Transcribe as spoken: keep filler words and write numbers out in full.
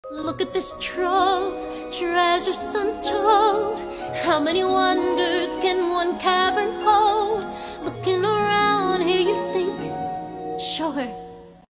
Look at this trove, treasures untold. How many wonders can one carry?